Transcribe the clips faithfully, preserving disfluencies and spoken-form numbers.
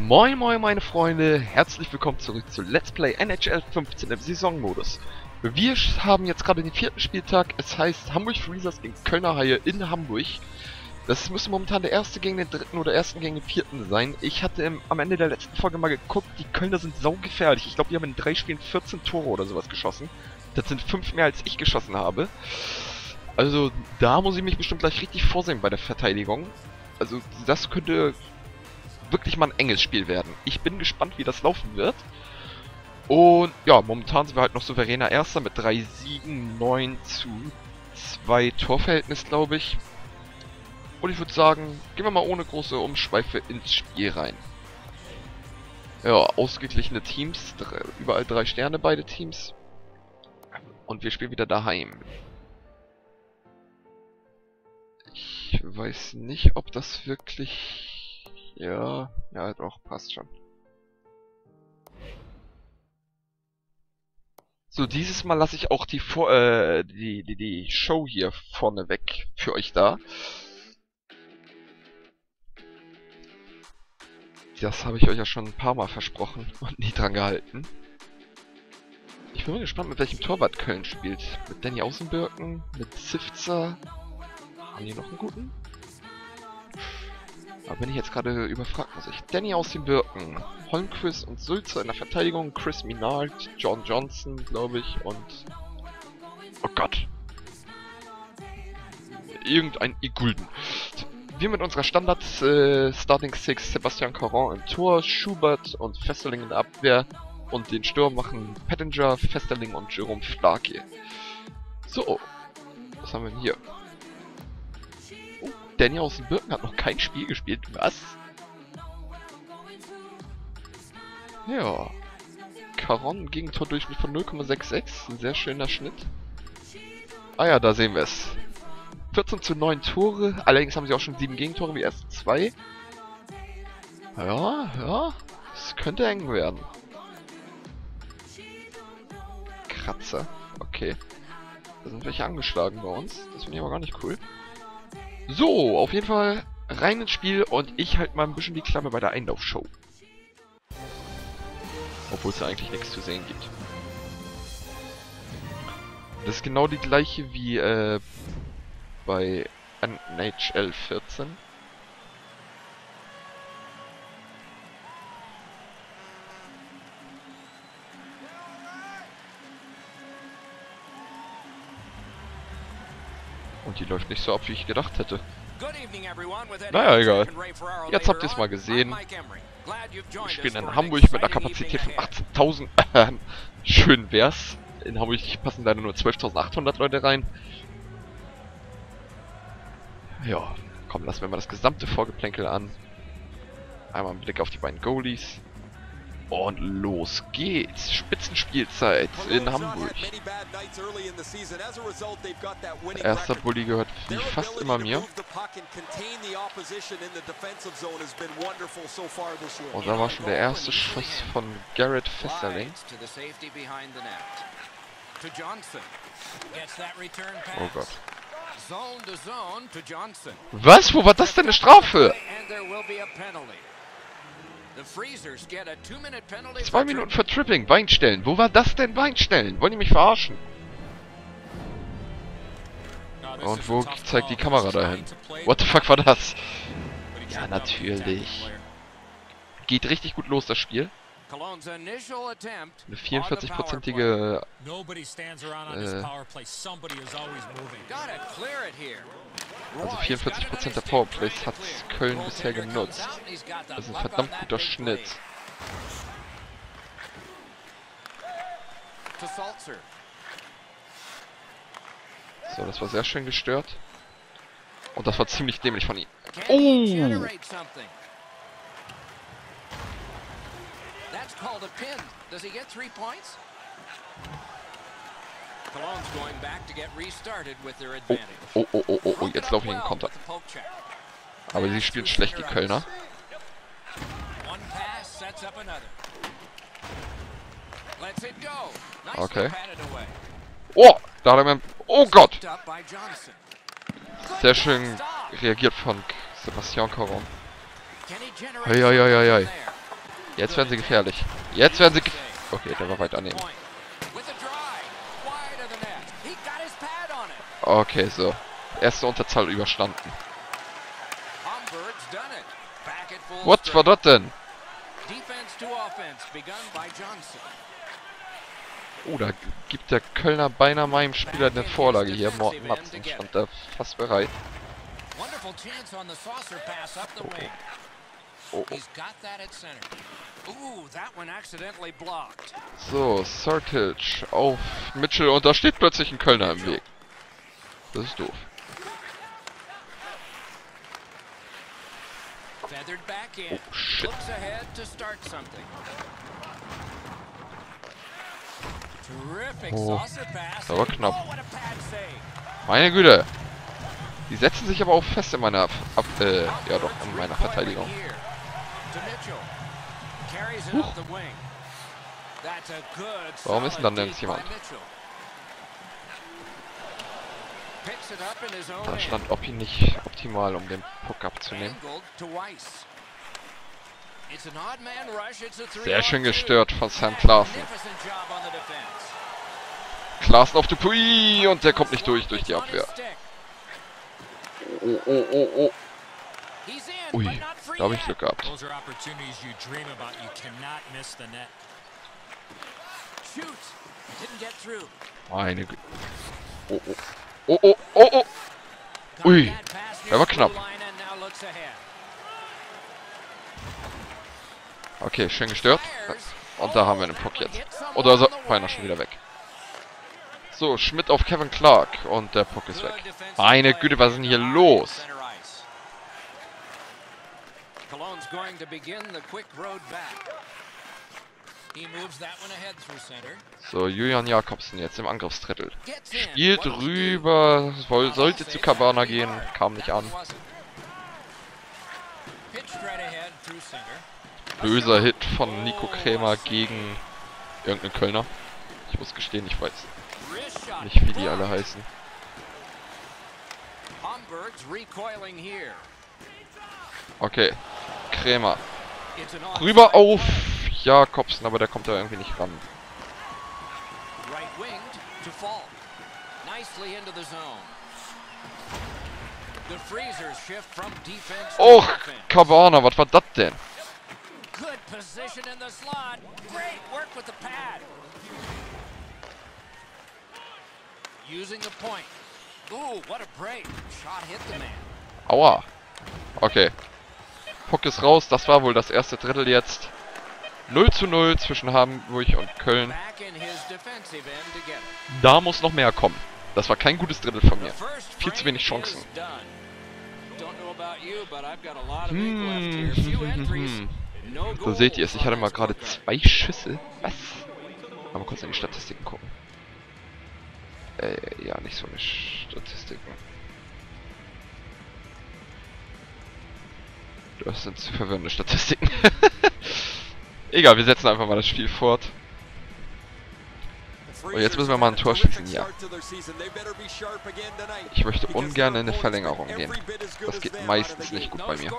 Moin moin meine Freunde, herzlich willkommen zurück zu Let's Play N H L fünfzehn im Saisonmodus. Wir haben jetzt gerade den vierten Spieltag, es heißt Hamburg Freezers gegen Kölner Haie in Hamburg. Das müsste momentan der erste gegen den dritten oder ersten gegen den vierten sein. Ich hatte im, am Ende der letzten Folge mal geguckt, die Kölner sind saugefährlich. Ich glaube, die haben in drei Spielen vierzehn Tore oder sowas geschossen. Das sind fünf mehr als ich geschossen habe. Also da muss ich mich bestimmt gleich richtig vorsehen bei der Verteidigung. Also das könnte wirklich mal ein enges Spiel werden. Ich bin gespannt, wie das laufen wird. Und ja, momentan sind wir halt noch souveräner Erster mit drei Siegen, neun zu zwei Torverhältnis, glaube ich. Und ich würde sagen, gehen wir mal ohne große Umschweife ins Spiel rein. Ja, ausgeglichene Teams, drei, überall drei Sterne beide Teams. Und wir spielen wieder daheim. Ich weiß nicht, ob das wirklich... Ja, ja doch, passt schon. So, dieses Mal lasse ich auch die, Vor äh, die, die, die Show hier vorne weg für euch da. Das habe ich euch ja schon ein paar Mal versprochen und nie dran gehalten. Ich bin mal gespannt, mit welchem Torwart Köln spielt. Mit Danny Außenbirken, mit Sifzer. Haben die noch einen guten? Da bin ich jetzt gerade überfragt, muss ich. Danny aus den Birken, Holmquist und Sulzer in der Verteidigung, Chris Minard, John Johnson, glaube ich, und... Oh Gott. Irgendein Igulden. Wir mit unserer Standard äh, Starting Six, Sebastian Caron im Tor, Schubert und Festerling in der Abwehr und den Sturm machen Pettinger, Festerling und Jerome Flake. So, was haben wir denn hier? Danny aus den Birken hat noch kein Spiel gespielt. Was? Ja. Caron gegen Tordurchschnitt von null Komma sechsundsechzig. Ein sehr schöner Schnitt. Ah ja, da sehen wir es. vierzehn zu neun Tore. Allerdings haben sie auch schon sieben Gegentore wie erst zwei. Ja, ja. Es könnte eng werden. Kratzer. Okay. Da sind welche angeschlagen bei uns. Das finde ich aber gar nicht cool. So, auf jeden Fall rein ins Spiel und ich halte mal ein bisschen die Klappe bei der Einlaufshow. Obwohl es da eigentlich nichts zu sehen gibt. Das ist genau die gleiche wie äh, bei N H L vierzehn. Und die läuft nicht so ab, wie ich gedacht hätte. Naja, egal. Jetzt habt ihr es mal gesehen. Wir spielen in Hamburg mit einer Kapazität von achtzehntausend. Schön wär's. In Hamburg passen leider nur zwölftausendachthundert Leute rein. Ja, komm, lassen wir mal das gesamte Vorgeplänkel an. Einmal einen Blick auf die beiden Goalies. Und los geht's. Spitzenspielzeit in Hamburg. Erster Bulli gehört wie fast immer mir. Und da war schon der erste Schuss von Garrett Festerling. Oh Gott. Was? Wo war das denn eine Strafe? Zwei Minuten für Tripping, Beinstellen. Wo war das denn Beinstellen? Wollen die mich verarschen? Und wo zeigt die Kamera dahin? What the fuck war das? Ja, natürlich. Geht richtig gut los, das Spiel. Eine vierundvierzig-prozentige äh, also vierundvierzig Prozent der Powerplays hat Köln bisher genutzt. Das ist ein verdammt guter Schnitt. So, das war sehr schön gestört. Und das war ziemlich dämlich von ihm. Oh! Oh, oh, oh, oh, oh, jetzt laufe ich in den Konter. Aber sie spielen schlecht, die Kölner. Okay. Oh, da hat er mir... Oh Gott! Sehr schön reagiert von Sebastian Caron. Hei, hei, hei, hei. Jetzt werden sie gefährlich. Jetzt werden sie ge Okay, der war weit daneben. Okay, so. Erste Unterzahl überstanden. What war das denn? Oh, da gibt der Kölner beinahe meinem Spieler eine Vorlage hier. Morten Matzen stand da fast bereit. Oh, oh. So, Sertic auf Mitchell und da steht plötzlich ein Kölner im Weg. Das ist doof. Oh, shit. Oh, das war knapp. Meine Güte. Die setzen sich aber auch fest in meiner, ab, äh, ja doch, in meiner Verteidigung. Huch. Warum ist denn dann nirgends jemand? Da stand Oppi nicht optimal, um den Puck abzunehmen. Sehr schön gestört von Sam Klaassen. Klaassen auf die Pui und der kommt nicht durch, durch die Abwehr. Oh, oh, oh, oh. Ui, da habe ich Glück gehabt. Meine Güte. Oh, oh. Oh, oh, oh, oh. Ui, der war knapp. Okay, schön gestört. Und da haben wir den Puck jetzt. Oder so, feiner schon wieder weg. So, Schmidt auf Kevin Clark. Und der Puck ist weg. Meine Güte, was ist denn hier los? So, Julian Jakobsen jetzt im Angriffsdrittel. Spielt rüber. Sollte zu Cabana gehen. Kam nicht an. Böser Hit von Nico Krämer gegen irgendeinen Kölner. Ich muss gestehen, ich weiß nicht, wie die alle heißen. Okay, Krämer. Rüber auf Jakobsen, aber der kommt da irgendwie nicht ran. Oh, Cabana, was war das denn? Aua. Okay. Puck ist raus, das war wohl das erste Drittel jetzt. null zu null zwischen Hamburg und Köln. Da muss noch mehr kommen. Das war kein gutes Drittel von mir. Viel zu wenig Chancen. Hm, hm, hm, hm. So seht ihr es, ich hatte mal gerade zwei Schüsse. Was? Mal kurz in die Statistiken gucken. Äh, ja, nicht so eine Statistiken. Das sind zu verwirrende Statistiken. Egal, wir setzen einfach mal das Spiel fort. Und jetzt müssen wir mal ein Tor schießen hier. Ich möchte ungern in eine Verlängerung gehen. Das geht meistens nicht gut bei mir.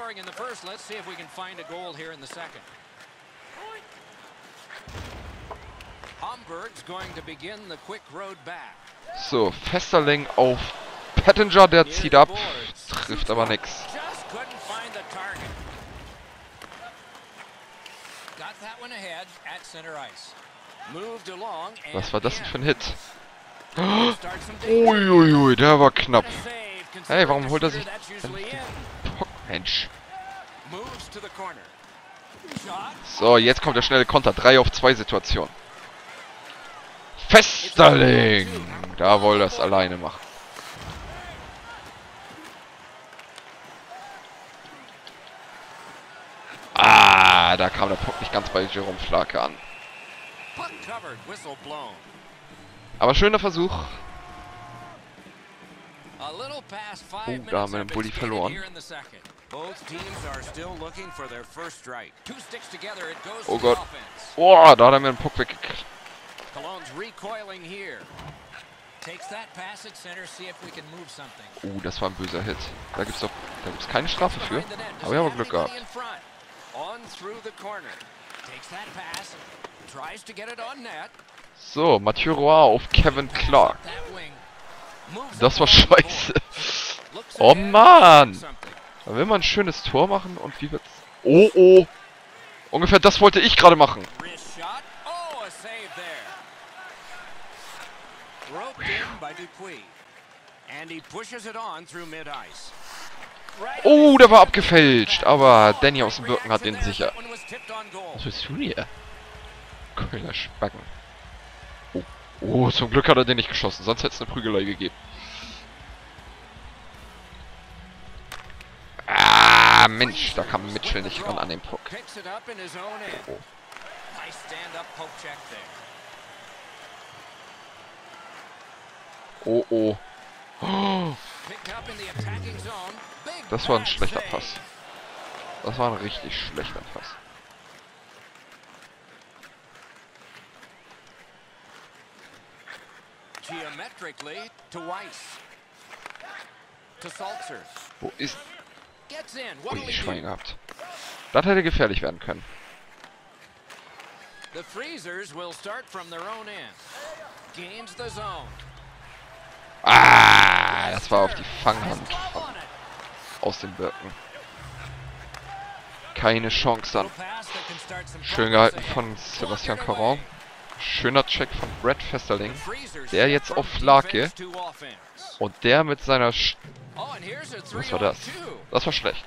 So, Festerling auf Pettinger, der zieht ab. Trifft aber nix. Was war das denn für ein Hit? Uiuiui, ui, der war knapp. Hey, warum holt er sich... Mensch. So, jetzt kommt der schnelle Konter. drei auf zwei Situation. Festerling! Da wollte das alleine machen. Ah, da kam der Puck nicht ganz bei Jerome Flake an. Aber schöner Versuch. Oh, da haben wir den Bulli verloren. Oh Gott. Oh, da hat er mir den Puck weggekriegt. Oh, das war ein böser Hit. Da gibt's doch, da gibt's keine Strafe für. Aber wir haben Glück gehabt. So, Mathieu Roy auf Kevin Clark. Das war scheiße. Oh Mann! Da will man ein schönes Tor machen und wie wird's... Oh, oh! Ungefähr das wollte ich gerade machen. Oh, der war abgefälscht. Aber Danny aus dem Birken hat den sicher. Was willst du hier? Kölner Spacken. Oh. Oh, zum Glück hat er den nicht geschossen. Sonst hätte es eine Prügelei gegeben. Ah, Mensch, da kam Mitchell nicht ran an den Puck. Oh. Oh, oh. Oh. Das war ein schlechter Pass. Das war ein richtig schlechter Pass. Wo ist... Ui, Schwein gehabt. Das hätte gefährlich werden können. Ah, das war auf die Fanghand von, aus den Birken. Keine Chance dann. Schön gehalten von Sebastian Caron. Schöner Check von Brad Festerling. Der jetzt auf Larke. Und der mit seiner... Sch Was war das? Das war schlecht.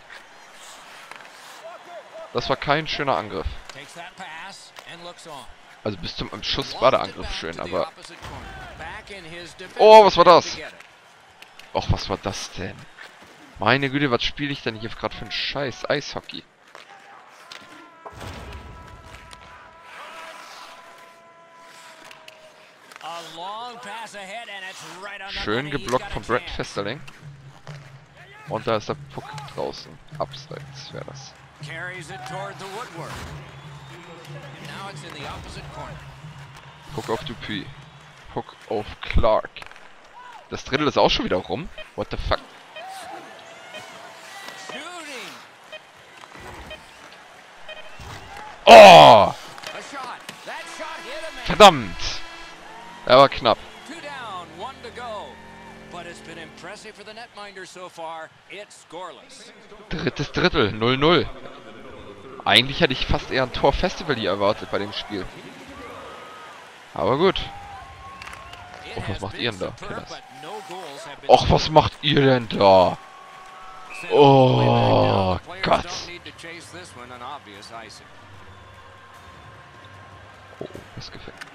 Das war kein schöner Angriff. Also bis zum Schuss war der Angriff schön, aber... Oh, was war das? Och, was war das denn? Meine Güte, was spiele ich denn hier gerade für ein Scheiß Eishockey? Schön geblockt von Brad Festerling. Und da ist der Puck draußen. Abseits wäre das. Puck auf Dupuis. Puck auf Clark. Das Drittel ist auch schon wieder rum. What the fuck? Oh! Verdammt! Er war knapp. Drittes Drittel, null null. Eigentlich hätte ich fast eher ein Tor-Festival hier erwartet bei dem Spiel. Aber gut. Och, was macht ihr denn da? Och, was macht ihr denn da? Oh Gott. Oh, das gefällt mir.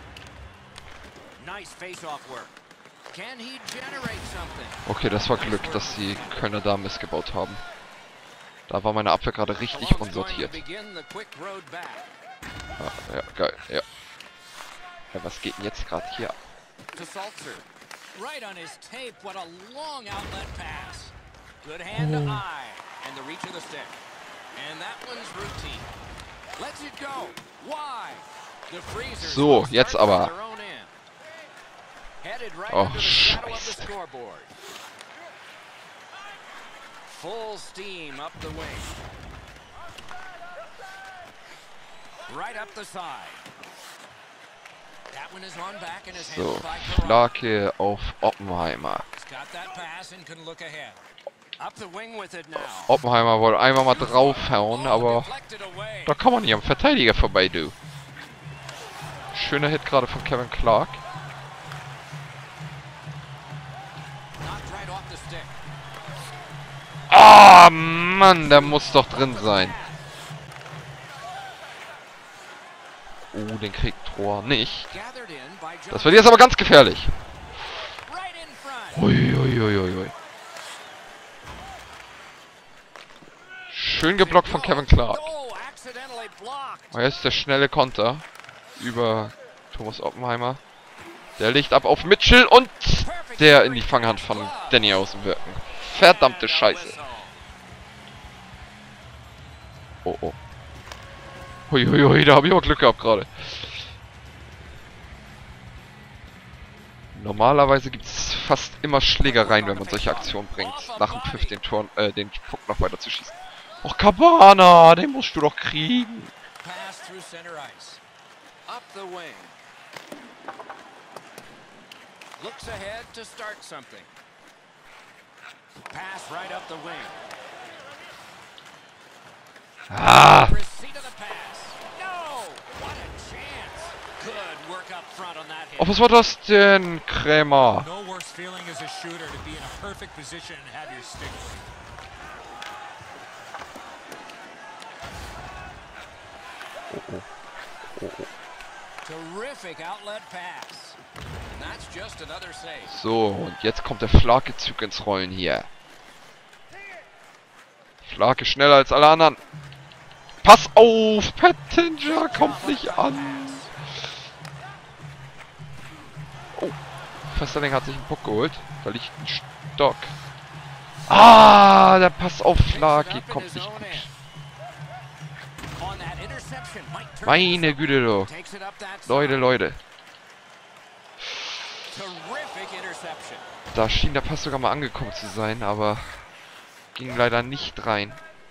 Okay, das war Glück, dass die Kölner da missgebaut haben. Da war meine Abwehr gerade richtig unsortiert. Ah, ja, geil, ja. Ja, was geht denn jetzt gerade hier ab? So, jetzt aber. Oh, Scheiße. So, Flake auf Oppenheimer. Oppenheimer wollte einmal mal draufhauen, aber da kann man nicht am Verteidiger vorbei, du. Schöner Hit gerade von Kevin Clark. Ah, Mann, der muss doch drin sein. Oh, den kriegt Rohr nicht. Das wird jetzt aber ganz gefährlich. Uiuiuiui. Schön geblockt von Kevin Clark. Oh, jetzt der schnelle Konter über Thomas Oppenheimer. Der legt ab auf Mitchell und der in die Fanghand von Danny aus dem Wirken. Verdammte Scheiße. Oh, oh. Huiuiui, da habe ich auch Glück gehabt gerade. Normalerweise gibt es fast immer Schlägereien, wenn man solche Aktionen bringt. Nach dem Pfiff den, Tor, äh, den Puck noch weiter zu schießen. Och, Cabana, den musst du doch kriegen. through center ice. Up the wing. Looks ahead to start something. Pass right up the wing. Ah! Receipt of the pass. No! What a chance. Good work up front on that hit. Oh, was war das denn, Krämer? No worse feeling as a shooter to be in a perfect position and have your stick free. Terrific outlet pass. And that's just another save. So, und jetzt kommt der Flake-Zug ins Rollen hier. Flake schneller als alle anderen. Pass auf! Pettinger kommt nicht an. Oh, Festerling hat sich einen Puck geholt. Da liegt ein Stock. Ah, der Pass auf Flake kommt nicht gut. Meine Güte, du. Leute, Leute. Da schien der Pass sogar mal angekommen zu sein, aber ging leider nicht rein.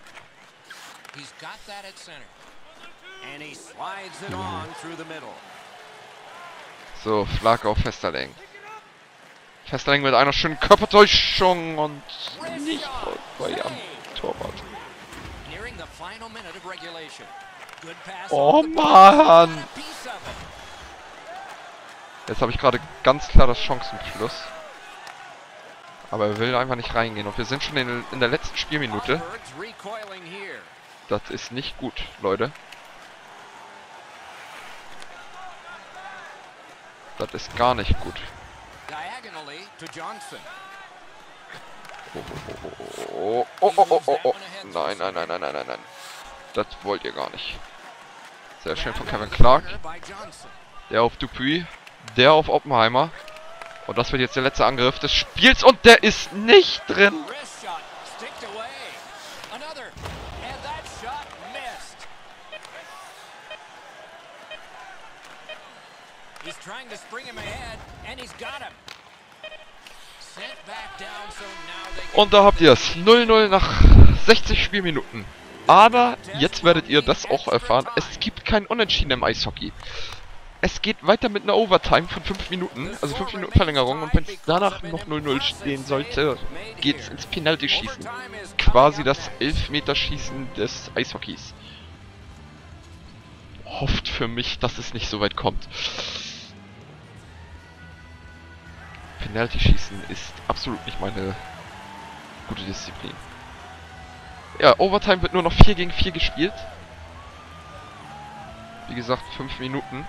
So, Flake auf Festerling. Festerling mit einer schönen Körpertäuschung und nicht vorbei am Torwart. Oh Mann! Jetzt habe ich gerade ganz klar das Chancenplus. Aber er will einfach nicht reingehen. Und wir sind schon in, in der letzten Spielminute. Das ist nicht gut, Leute. Das ist gar nicht gut. Oh, oh, oh, oh, oh, oh, oh, oh. Nein, nein, nein, nein, nein, nein, nein. Das wollt ihr gar nicht. Sehr schön von Kevin Clark. Der auf Dupuis. Der auf Oppenheimer. Und das wird jetzt der letzte Angriff des Spiels. Und der ist nicht drin. Und da habt ihr es. null null nach sechzig Spielminuten. Aber jetzt werdet ihr das auch erfahren. Es gibt kein Unentschieden im Eishockey. Es geht weiter mit einer Overtime von fünf Minuten. Also fünf Minuten Verlängerung. Und wenn es danach noch null null stehen sollte, geht es ins Penalty-Schießen. Quasi das Elfmeterschießen des Eishockeys. Hofft für mich, dass es nicht so weit kommt. Penalty-Schießen ist absolut nicht meine gute Disziplin. Ja, Overtime wird nur noch vier gegen vier gespielt. Wie gesagt, fünf Minuten.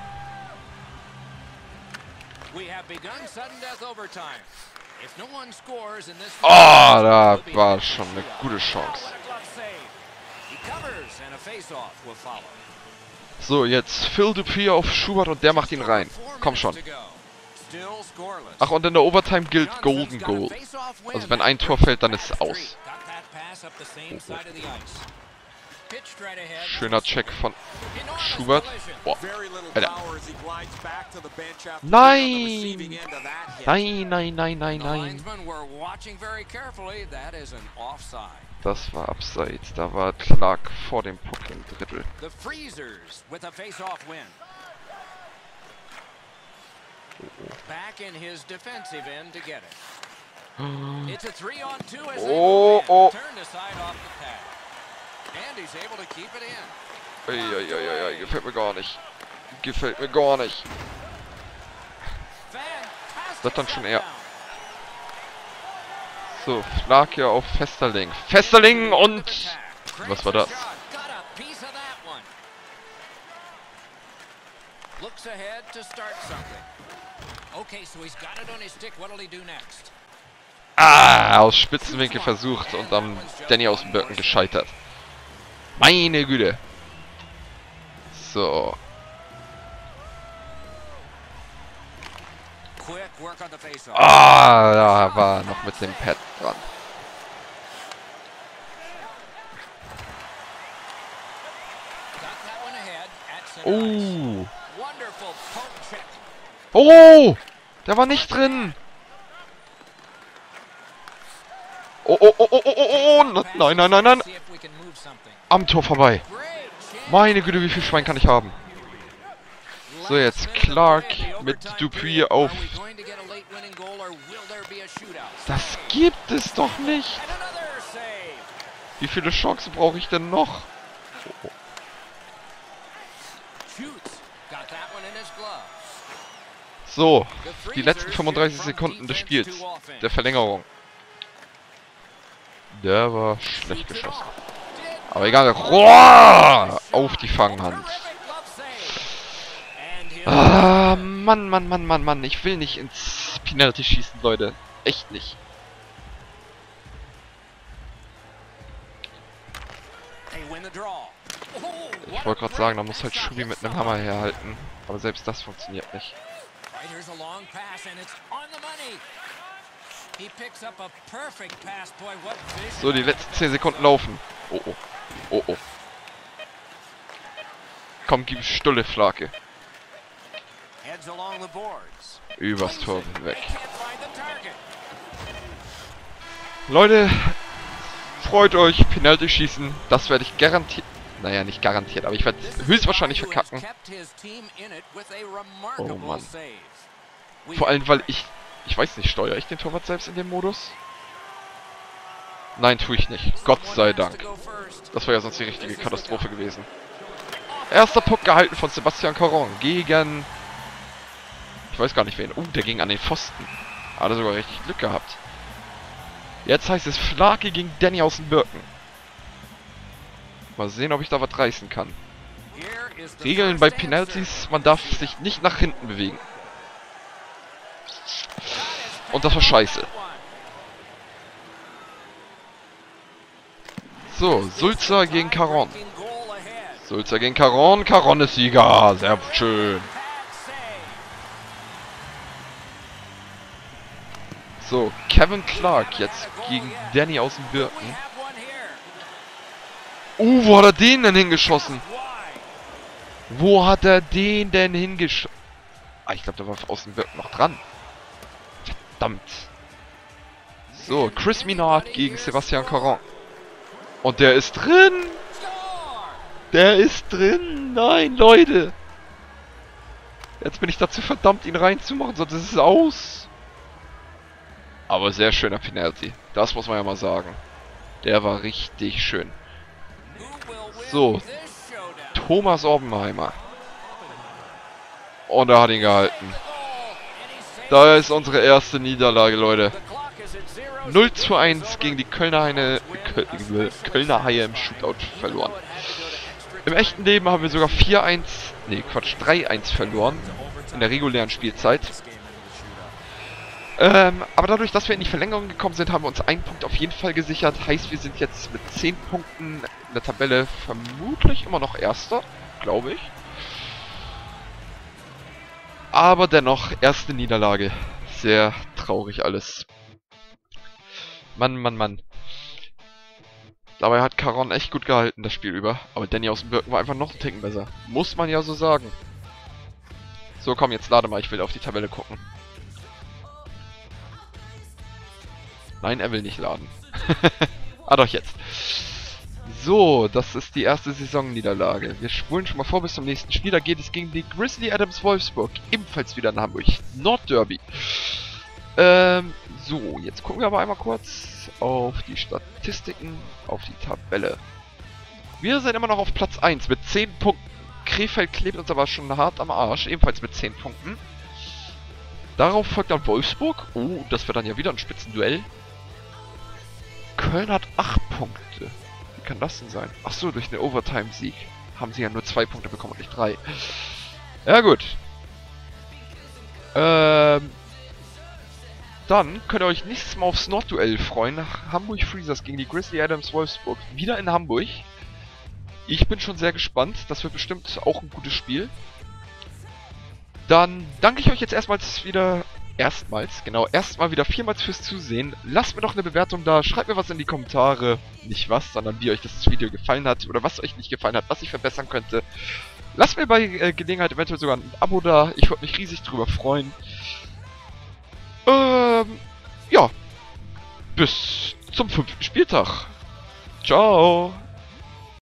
Oh, da war schon eine gute Chance. So, jetzt Phil Dupuis auf Schubert und der macht ihn rein. Komm schon. Ach, und in der Overtime gilt Golden Goal. Also wenn ein Tor fällt, dann ist es aus. Oh, oh. Schöner Check von Schubert. Boah. Alter. Nein! Nein, nein, nein, nein, nein. Das war abseits. Da war Clark vor dem Puck im Drittel. Oh, oh. Eieieiei, gefällt mir gar nicht. Gefällt mir gar nicht. Das dann schon eher. So, Flake auf Festerling. Festerling und... Was war das? Ah, aus Spitzenwinkel versucht und am Danny aus dem Birken gescheitert. Meine Güte. So. Ah, da war noch mit dem Pad dran. Oh. Oh, der war nicht drin. Oh, oh, oh, oh, oh, oh, oh, nein, nein, nein, nein. Am Tor vorbei. Meine Güte, wie viel Schwein kann ich haben? So, jetzt Clark mit Dupuis auf... Das gibt es doch nicht! Wie viele Chancen brauche ich denn noch? Oh, oh. So, die letzten fünfunddreißig Sekunden des Spiels, der Verlängerung. Der war schlecht geschossen. Aber egal, Roar! Auf die Fanghand. Ah, Mann, Mann, Mann, Mann, Mann. Ich will nicht ins Penalty schießen, Leute. Echt nicht. Ich wollte gerade sagen, da muss halt Schubi mit einem Hammer herhalten. Aber selbst das funktioniert nicht. So, die letzten zehn Sekunden laufen. Oh, oh. Oh, oh. Komm, gib Stulle, Flake. Übers Tor weg. Leute, freut euch, Penalty schießen. Das werde ich garantiert... Naja, nicht garantiert, aber ich werde höchstwahrscheinlich verkacken. Oh Mann. Vor allem, weil ich... Ich weiß nicht, steuere ich den Torwart selbst in dem Modus? Nein, tue ich nicht. Gott sei Dank. Das wäre ja sonst die richtige Katastrophe gewesen. Erster Puck gehalten von Sebastian Caron gegen... Ich weiß gar nicht wen. Oh, der ging an den Pfosten. Hat er sogar richtig Glück gehabt. Jetzt heißt es Flake gegen Danny aus den Birken. Mal sehen, ob ich da was reißen kann. Regeln bei Penalties, man darf sich nicht nach hinten bewegen. Und das war scheiße. So, Sulzer gegen Caron. Sulzer gegen Caron. Caron ist Sieger. Sehr schön. So, Kevin Clark jetzt gegen Danny aus dem Birken. Uh, wo hat er den denn hingeschossen? Wo hat er den denn hingeschossen? Ah, ich glaube, der war aus dem Birken noch dran. Verdammt. So, Chris Minard gegen Sebastian Caron. Und der ist drin. Der ist drin. Nein, Leute. Jetzt bin ich dazu verdammt, ihn reinzumachen, sonst ist es aus. Aber sehr schöner Penalty. Das muss man ja mal sagen. Der war richtig schön. So. Thomas Oppenheimer. Und er hat ihn gehalten. Da ist unsere erste Niederlage, Leute. null zu eins gegen die Kölner Haie, Kölner Haie im Shootout verloren. Im echten Leben haben wir sogar vier eins, nee Quatsch, drei eins verloren. In der regulären Spielzeit. Ähm, aber dadurch, dass wir in die Verlängerung gekommen sind, haben wir uns einen Punkt auf jeden Fall gesichert. Heißt, wir sind jetzt mit zehn Punkten in der Tabelle vermutlich immer noch Erster, glaube ich. Aber dennoch, erste Niederlage. Sehr traurig alles. Mann, Mann, Mann. Dabei hat Caron echt gut gehalten, das Spiel über. Aber Danny aus dem Birken war einfach noch einen Ticken besser. Muss man ja so sagen. So, komm, jetzt lade mal. Ich will auf die Tabelle gucken. Nein, er will nicht laden. Ah, doch, jetzt. So, das ist die erste Saisonniederlage. Wir spulen schon mal vor bis zum nächsten Spiel. Da geht es gegen die Grizzly Adams Wolfsburg. Ebenfalls wieder in Hamburg. Nordderby. Ähm, so, jetzt gucken wir aber einmal kurz auf die Statistiken, auf die Tabelle. Wir sind immer noch auf Platz eins mit zehn Punkten. Krefeld klebt uns aber schon hart am Arsch, ebenfalls mit zehn Punkten. Darauf folgt dann Wolfsburg. Oh, das wird dann ja wieder ein Spitzenduell. Köln hat acht Punkte. Wie kann das denn sein? Achso, durch den Overtime-Sieg haben sie ja nur zwei Punkte bekommen und nicht drei. Ja gut. Ähm... Dann könnt ihr euch nächstes Mal aufs Nordduell freuen. Hamburg Freezers gegen die Grizzly Adams Wolfsburg. Wieder in Hamburg. Ich bin schon sehr gespannt. Das wird bestimmt auch ein gutes Spiel. Dann danke ich euch jetzt erstmals wieder... Erstmals, genau, erstmal wieder vielmals fürs Zusehen. Lasst mir doch eine Bewertung da. Schreibt mir was in die Kommentare. Nicht was, sondern wie euch das Video gefallen hat. Oder was euch nicht gefallen hat, was ich verbessern könnte. Lasst mir bei äh, Gelegenheit eventuell sogar ein Abo da. Ich würde mich riesig drüber freuen. Ähm, ja. Bis zum fünften Spieltag. Ciao.